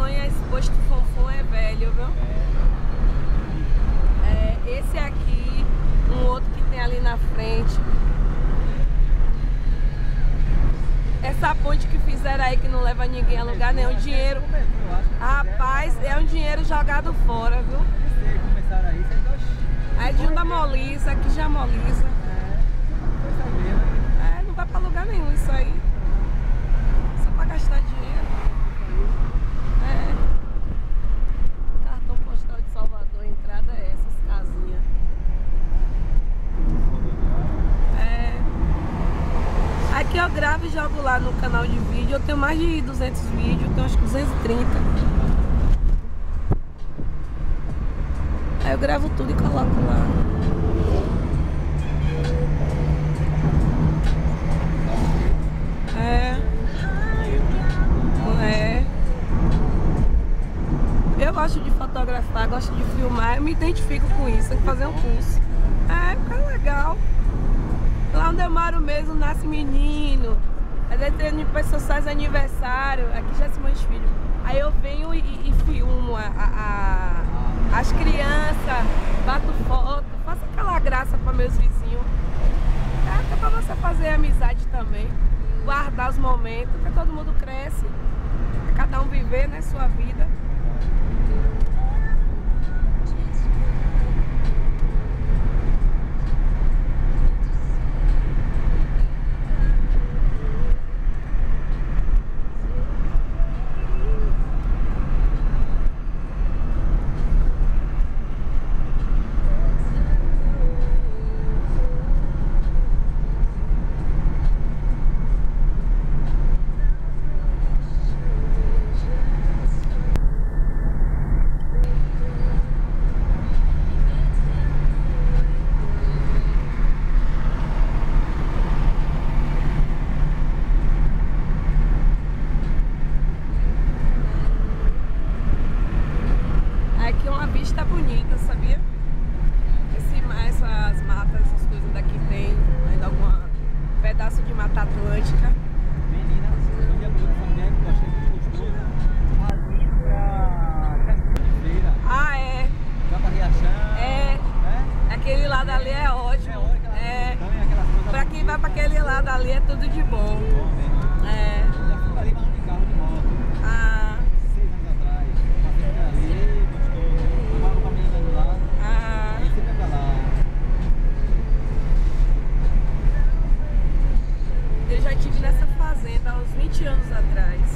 Congonhas, posto Fonfon é velho, viu? Esse aqui, um outro que tem ali na frente. Essa ponte que fizeram aí que não leva ninguém a lugar nenhum, dinheiro. Rapaz, é um dinheiro jogado fora, viu? Aí de da Molisa, aqui já Molisa. Não vai pra lugar nenhum isso aí. Só pra gastar dinheiro. Cartão postal de Salvador, a entrada é essas casinhas. Aqui eu gravo e jogo lá no canal de vídeo. Eu tenho mais de 200 vídeos, tenho acho que 230. Aí eu gravo tudo e coloco lá. Eu gosto de fotografar, gosto de filmar, eu me identifico com isso, tem que fazer um curso. Fica legal. Lá onde eu moro mesmo, nasce menino. Às vezes tem pessoas faz aniversário, aqui já se mãe filho. Aí eu venho e filmo as crianças, bato foto, faço aquela graça para meus vizinhos. Até para você fazer amizade também, guardar os momentos, porque todo mundo cresce, cada um viver, né, sua vida. Vista bonita, sabia? Essas matas, essas coisas daqui tem ainda algum pedaço de Mata Atlântica. Menina, onde é muito familiar, que eu achei muito gostoso. Ali pra feira. Já pra Riachão. Aquele lado ali é ótimo. Pra quem vai pra aquele lado ali é tudo de bom. Já fui ali, mas de carro de moto. 6 anos atrás. Passei por ali, gostoso. Tomava uma menina do lado. Aí sempre pra lá. Eu já estive nessa fazenda há uns 20 anos atrás.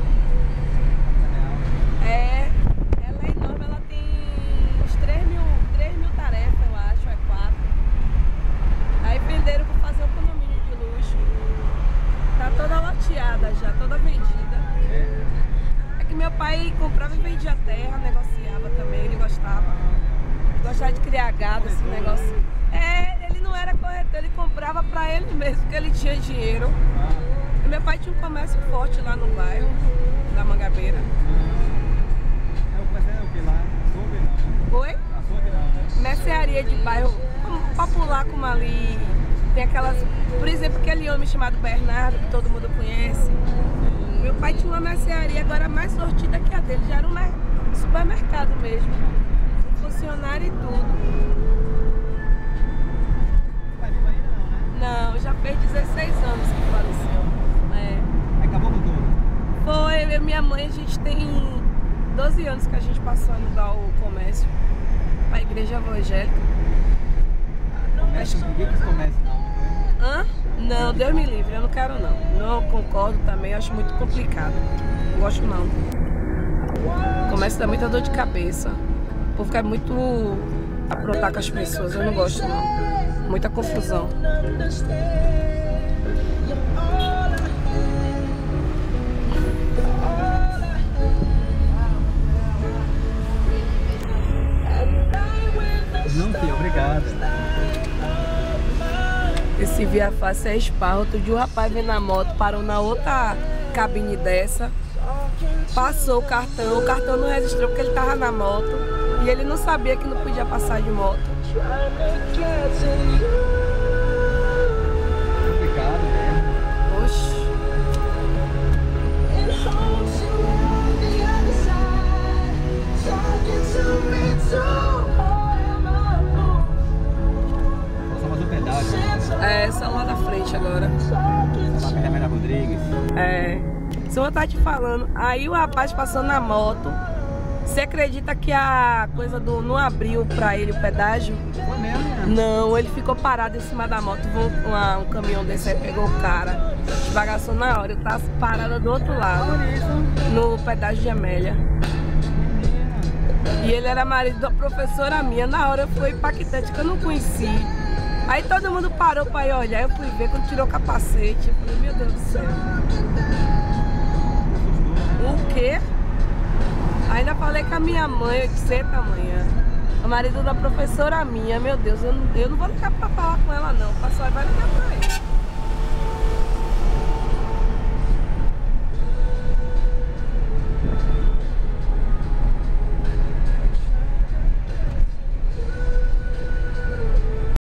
Ela é enorme, ela tem uns 3 mil tarefas, eu acho, 4. Aí venderam para fazer um condomínio de luxo. Tá toda loteada já, toda vendida. É que meu pai comprava e vendia terra, negociava também, ele gostava. Gostava de criar gado, esse negócio. Ele não era corretor, ele comprava pra ele mesmo, porque ele tinha dinheiro. E meu pai tinha um comércio forte lá no bairro da Mangabeira. O comércio é o que lá? Açougue não? Oi? Açougue não, né? Mercearia de bairro, popular como ali. Tem aquelas, por exemplo, aquele homem chamado Bernardo, que todo mundo conhece. Meu pai tinha uma mercearia, agora mais sortida que a dele, já era um supermercado mesmo. Funcionário e tudo. Tá vivo ainda não, né? Não, já fez 16 anos que faleceu. Acabou com tudo? Foi, eu e minha mãe, a gente tem 12 anos que a gente passou a alugar o comércio para a igreja evangélica. Comércio, ninguém quis comércio não, Não, Deus me livre, eu não quero não. Não concordo também, acho muito complicado. Não gosto não. O comércio dá muita dor de cabeça. O povo quer muito aprontar com as pessoas, eu não gosto não. Muita confusão. Não, filho, obrigado. Esse via fácil é esparro. Outro dia o rapaz veio na moto, parou na outra cabine dessa, passou o cartão não registrou porque ele tava na moto e ele não sabia que não podia passar de moto. Complicado mesmo. Oxi. frente agora. Lá perto da Amélia Rodrigues. É. Se eu tá te falando, aí o rapaz passou na moto. Você acredita que a coisa do não abriu pra ele o pedágio? Foi mesmo, né? Não, ele ficou parado em cima da moto. Um caminhão desse aí pegou o cara, esbagaçou na hora. Eu tava parada do outro lado, no pedágio de Amélia. E ele era marido da professora minha. Na hora eu fui impactante, que eu não conheci. Aí todo mundo parou pra ir olhar. Eu fui ver quando tirou o capacete. Eu falei, meu Deus do céu. O quê? Ainda falei com a minha mãe, eu disse, eita amanhã. O marido da professora minha, meu Deus, eu não vou ligar pra falar com ela não. O pessoal vai ligar pra ele.